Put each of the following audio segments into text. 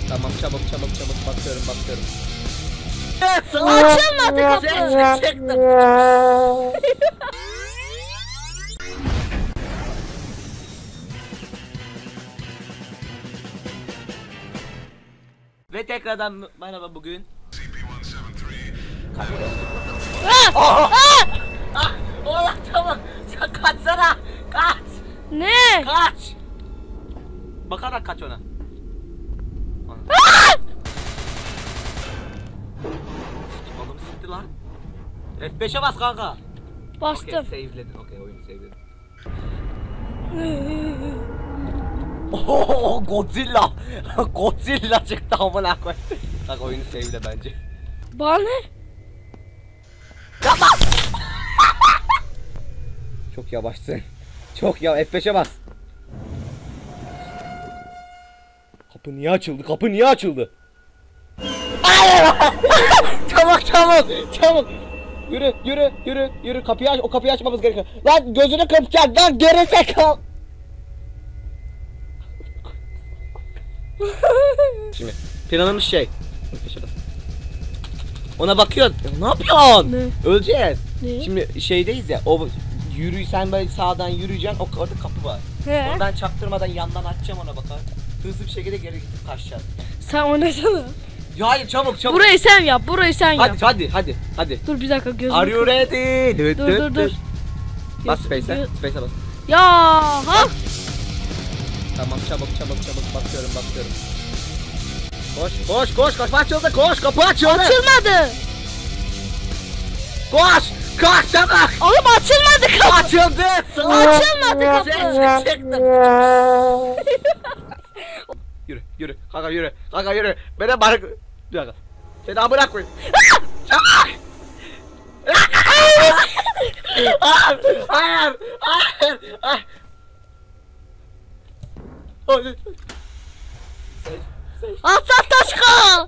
Tamam çabuk bakıyorum. Açılmadı kapı. Ve tekrardan merhaba bugün. Oğlum tamam. Sen kaçsana. Kaç. Ne? Kaç. Bakarak kaç ona. Oğlum siktir lan. F5'e bas kanka. Bastım. Okay, save'ledin. Okay, oyunu save'ledin. Ooo Godzilla. Godzilla çıktı amına koy. Bak oyunu save'le bence. Bana ne? Yapma. Çok yavaşsın. Çok ya F5'e bas. Kapı niye açıldı? Çabuk. Yürü. Kapıyı aç. O kapıyı açmamız gerekiyor. Lan gözünü kırpacaksın. Lan gerizekalı. Şimdi planımız şey. Ona bakıyorsun. Ne yapıyorsun? Ne? Öleceğiz. Ne? Şimdi şeydeyiz ya. O sen böyle sağdan yürüyeceksin. Orada kapı var. He. Oradan çaktırmadan yandan açacağım ona bakar. Hızlı bir şekilde geri gidip kaçacağız. Sen oynasana. Ya hayır çabuk. Burayı sen yap. Yap. Hadi. Dur bir dakika gözüm. Are you ready? Dur. Bas space'e. Space'e bas. Ya ha. Tamam çabuk bakıyorum. Koş kapı açıldı. Açılmadı. Koş çabuk. Oğlum açılmadı kapı. Açıldı. Açılmadı kapı. Ses çıktı. Yürü. Kanka yürü. Beni bırak. Bir dakika. Seni amına koyayım. Çabuk. Hayır. Aslan taş kal.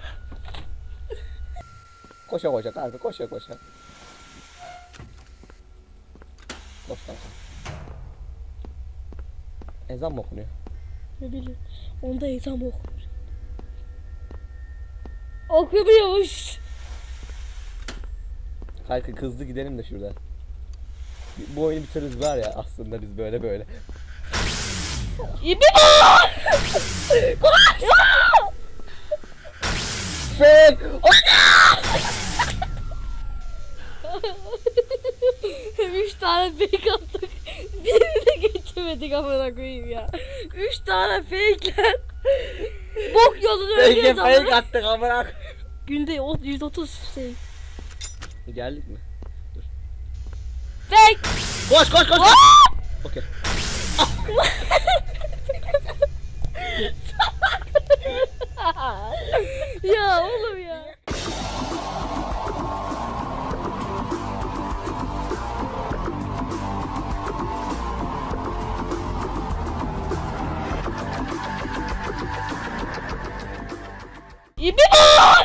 Koşa kanka koş kanka. Ezan mı okunuyor? Ne bileyim. Onda ezan okunur. Okunuyormuş. Kanka hızlı gidelim de şuradan. Bu oyunu bitiririz var ya aslında biz böyle. İbi var. Fake! 3 tane fake attık. Birini de geçemedik amına koyayım ya. 3 tane fake'ler. Bok yolunu öleceğiz amına. Fake attık amına. Günde 130 şey. Geldik mi? Dur. Fake! Koş! Okey. Ya oğlum ya. İbi var.